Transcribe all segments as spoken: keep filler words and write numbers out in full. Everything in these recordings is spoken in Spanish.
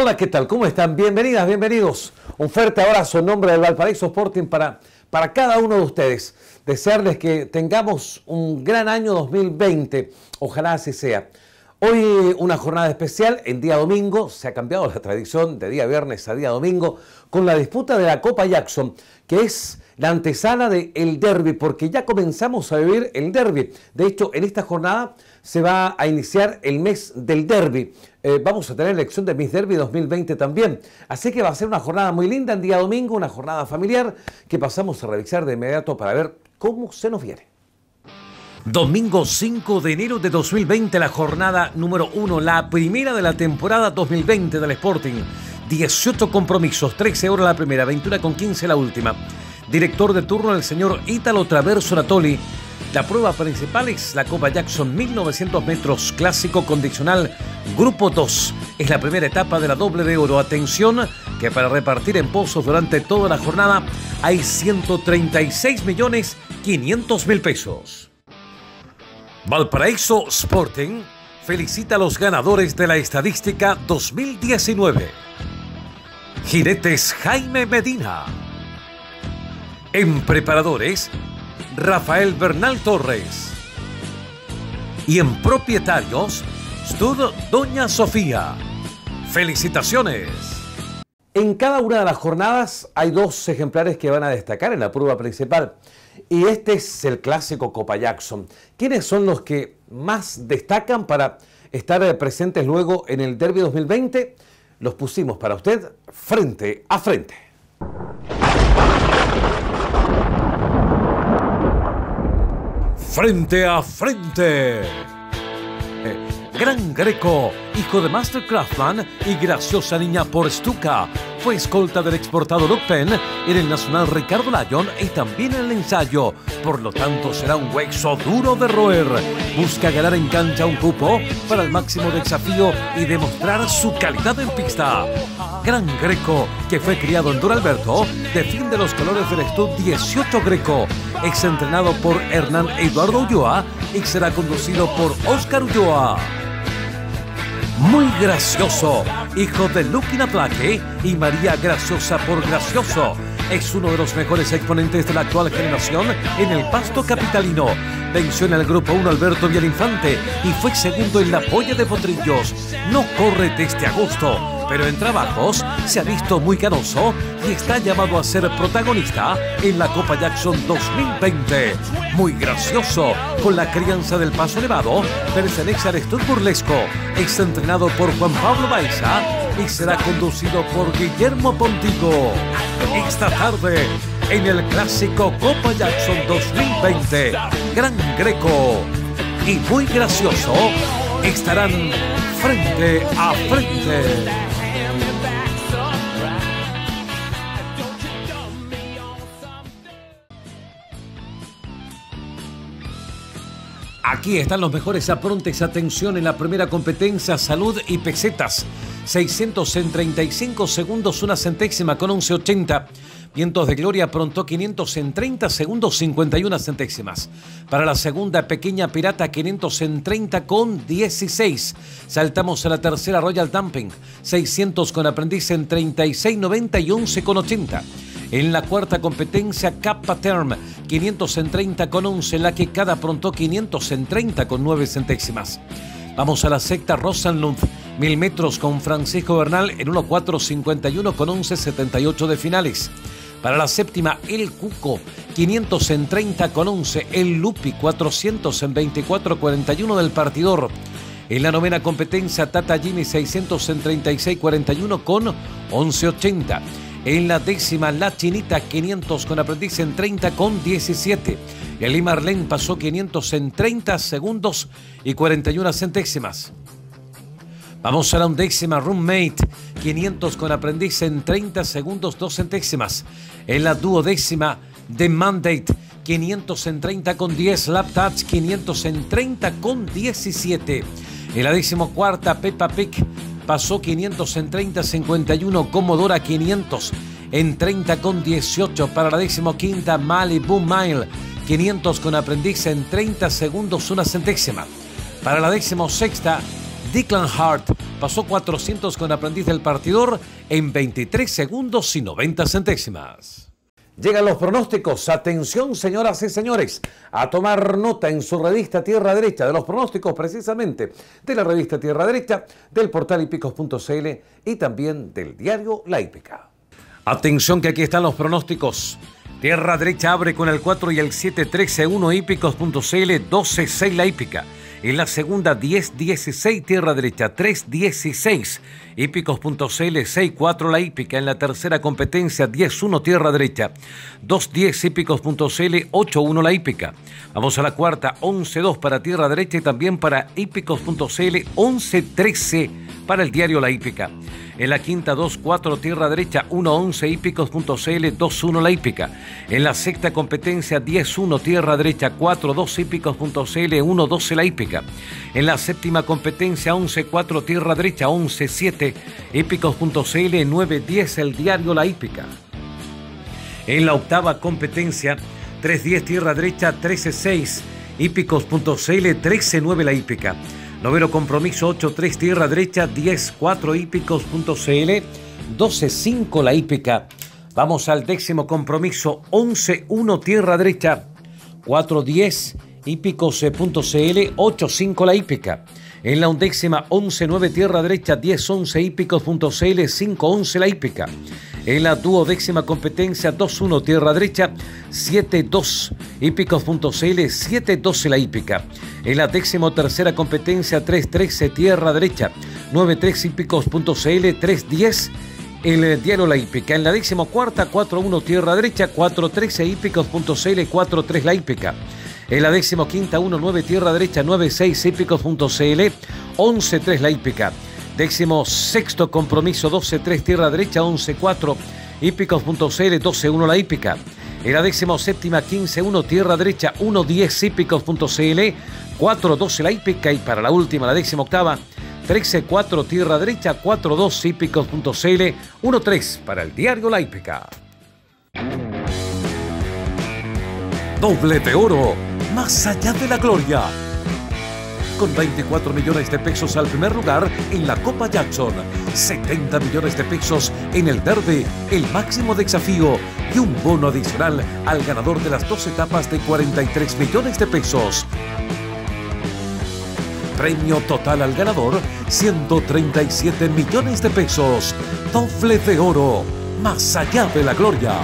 Hola, ¿qué tal? ¿Cómo están? Bienvenidas, bienvenidos. Un fuerte abrazo en nombre del Valparaíso Sporting para, para cada uno de ustedes. Desearles que tengamos un gran año dos mil veinte. Ojalá así sea. Hoy una jornada especial en día domingo. Se ha cambiado la tradición de día viernes a día domingo con la disputa de la Copa Jackson, que es la antesala del derbi, porque ya comenzamos a vivir el derbi. De hecho, en esta jornada se va a iniciar el mes del derbi. Eh, vamos a tener elección de Miss Derby dos mil veinte también. Así que va a ser una jornada muy linda en día domingo, una jornada familiar que pasamos a revisar de inmediato para ver cómo se nos viene. Domingo cinco de enero de dos mil veinte, la jornada número uno, la primera de la temporada dos mil veinte del Sporting. dieciocho compromisos, trece horas la primera, veintiuno con quince la última. Director de turno el señor Ítalo Traverso Natoli. La prueba principal es la Copa Jackson mil novecientos metros, clásico condicional, grupo dos. Es la primera etapa de la doble de oro. Atención, que para repartir en pozos durante toda la jornada hay ciento treinta y seis millones quinientos mil pesos. Valparaíso Sporting felicita a los ganadores de la estadística dos mil diecinueve. Jinetes Jaime Medina. En preparadores, Rafael Bernal Torres. Y en propietarios, Stud Doña Sofía. ¡Felicitaciones! En cada una de las jornadas hay dos ejemplares que van a destacar en la prueba principal. Y este es el clásico Copa Jackson. ¿Quiénes son los que más destacan para estar presentes luego en el Derby dos mil veinte? Los pusimos para usted frente a frente. Frente a frente. Eh, Gran Greco, hijo de Master Craftman y graciosa niña por Stuka, fue escolta del exportado Doug Penn en el Nacional Ricardo Lyon y también en el ensayo. Por lo tanto, será un hueso duro de roer. Busca ganar en cancha un cupo para el máximo desafío y demostrar su calidad en pista. Gran Greco, que fue criado en Don Alberto, defiende los colores del Stud dieciocho Greco, ex entrenado por Hernán Eduardo Ulloa y será conducido por Oscar Ulloa. Muy gracioso, hijo de Luquina Plaque y María Graciosa por Gracioso. Es uno de los mejores exponentes de la actual generación en el pasto capitalino. Venció en el grupo uno Alberto Vielinfante y fue segundo en la Polla de Potrillos. No corre desde agosto, pero en trabajos se ha visto muy canoso y está llamado a ser protagonista en la Copa Jackson dos mil veinte. Muy gracioso, con la crianza del Paso Nevado, pertenece al Stud Burlesco, ex entrenado por Juan Pablo Baiza y será conducido por Guillermo Pontigo. Esta tarde, en el clásico Copa Jackson dos mil veinte, Gran Greco y Muy Gracioso estarán frente a frente. Aquí están los mejores aprontes. Atención en la primera competencia, salud y pesetas. seiscientos en treinta y cinco segundos, una centésima con once ochenta. Vientos de Gloria aprontó quinientos en treinta segundos, cincuenta y una centésimas. Para la segunda, Pequeña Pirata, quinientos en treinta con dieciséis. Saltamos a la tercera, Royal Dumping, seiscientos con Aprendiz en treinta y seis noventa y once con ochenta. En la cuarta competencia, Kappa Term, quinientos en treinta con once, la que cada aprontó quinientos en treinta con nueve centésimas. Vamos a la sexta, Rosenlund, mil metros con Francisco Bernal en uno cuatro cincuenta y uno con once setenta y ocho de finales. Para la séptima, El Cuco, quinientos en treinta con once, El Lupi, cuatrocientos en veinticuatro cuarenta y uno del partidor. En la novena competencia, Tata Jimmy, seiscientos en treinta y seis cuarenta y uno con once ochenta. En la décima, La Chinita, quinientos con Aprendiz en treinta con diecisiete. El Marlene pasó quinientos en treinta segundos y cuarenta y una centésimas. Vamos a la undécima, Roommate, quinientos con Aprendiz en treinta segundos, dos centésimas. En la duodécima, The Mandate, quinientos en treinta con diez. Lap Touch, quinientos en treinta con diecisiete. En la decimocuarta, Peppa Pig, pasó quinientos en treinta cincuenta y uno. Commodora, quinientos en treinta con dieciocho. Para la decimoquinta, Malibu Mile, quinientos con Aprendiz en treinta segundos, una centésima. Para la decimosexta, Declan Hart pasó cuatrocientos con Aprendiz del Partidor en veintitrés segundos y noventa centésimas. Llegan los pronósticos. Atención, señoras y señores, a tomar nota en su revista Tierra Derecha, de los pronósticos precisamente de la revista Tierra Derecha, del portal hípicos punto c l y también del diario La Hípica. Atención que aquí están los pronósticos. Tierra Derecha abre con el cuatro y el siete, trece uno, hípicos punto c l, doce seis La Hípica. En la segunda, diez dieciséis Tierra Derecha, tres dieciséis hípicos punto c l, seis cuatro La Hípica. En la tercera competencia, diez uno Tierra Derecha, dos diez hípicos punto c l, ocho uno La Hípica. Vamos a la cuarta, once dos para Tierra Derecha y también para hípicos punto c l, once trece para el diario La Hípica. En la quinta, dos cuatro Tierra Derecha, uno once hípicos punto c l, dos uno La Hípica. En la sexta competencia, diez uno Tierra Derecha, cuatro dos hípicos punto c l, uno doce La Hípica. En la séptima competencia, once cuatro Tierra Derecha, once siete hípicos punto c l, nueve diez el diario La Hípica. En la octava competencia, tres diez Tierra Derecha, trece seis hípicos punto c l, trece nueve La Hípica. Noveno compromiso, ocho tres Tierra Derecha, diez cuatro hípicos punto c l, doce cinco La Hípica. Vamos al décimo compromiso, once uno Tierra Derecha, cuatro diez hípicos punto c l, ocho cinco La Hípica. En la undécima, once nueve Tierra Derecha, diez once hípicos punto c l, cinco once La Hípica. En la duodécima competencia, dos uno Tierra Derecha, siete dos hípicos punto c l, siete doce La Hípica. En la décimo tercera competencia, tres trece Tierra Derecha, nueve tres hípicos punto c l, tres diez el diario La Hípica. En la décimo cuarta, cuatro uno Tierra Derecha, cuatro trece hípicos punto c l, cuatro tres La Hípica. En la décimo quinta, uno nueve Tierra Derecha, nueve seis hípicos punto c l, once tres La Hípica. Décimo sexto compromiso, doce tres Tierra Derecha, once cuatro hípicos punto c l, doce uno La Hípica. En la décimo séptima, quince uno Tierra Derecha, uno diez hípicos punto c l, cuatro doce La Hípica. Y para la última, la décima octava, trece cuatro Tierra Derecha, cuatro dos hípicos punto c l, uno tres para el diario La Hípica. Doble de oro, más allá de la gloria. Con veinticuatro millones de pesos al primer lugar en la Copa Jackson, setenta millones de pesos en el Derby, el máximo desafío, y un bono adicional al ganador de las dos etapas de cuarenta y tres millones de pesos. Premio total al ganador, ciento treinta y siete millones de pesos. Doble de oro, más allá de la gloria.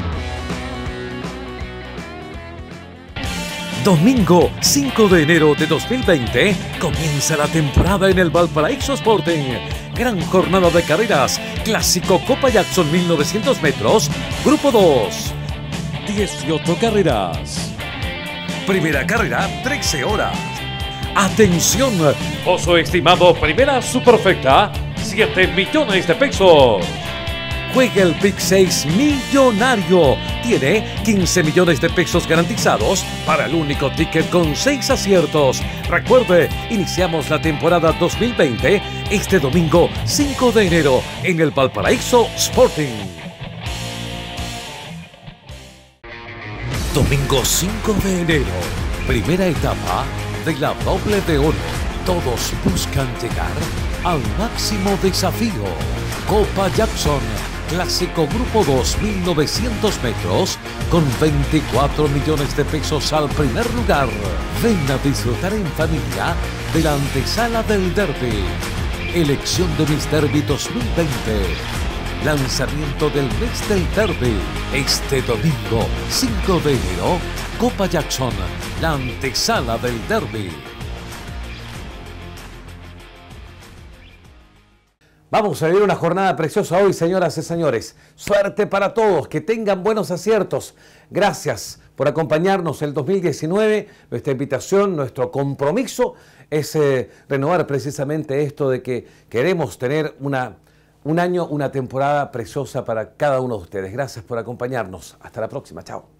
Domingo cinco de enero de dos mil veinte comienza la temporada en el Valparaíso Sporting. Gran jornada de carreras, Clásico Copa Jackson mil novecientos metros, Grupo dos. dieciocho carreras. Primera carrera, trece horas. Atención, oso estimado primera superfecta, siete millones de pesos. Juega el Big seis millonario. Tiene quince millones de pesos garantizados para el único ticket con seis aciertos. Recuerde, iniciamos la temporada dos mil veinte este domingo cinco de enero en el Valparaíso Sporting. Domingo cinco de enero, primera etapa de la Doble de Oro. Todos buscan llegar al máximo desafío. Copa Jackson, Clásico Grupo dos, mil novecientos metros, con veinticuatro millones de pesos al primer lugar. Ven a disfrutar en familia de la antesala del Derby. Elección de Miss Derby dos mil veinte. Lanzamiento del mes del Derby. Este domingo, cinco de enero, Copa Jackson, la antesala del Derby. Vamos a vivir una jornada preciosa hoy, señoras y señores. Suerte para todos, que tengan buenos aciertos. Gracias por acompañarnos el dos mil diecinueve. Nuestra invitación, nuestro compromiso es eh, renovar precisamente esto de que queremos tener una, un año, una temporada preciosa para cada uno de ustedes. Gracias por acompañarnos. Hasta la próxima. Chao.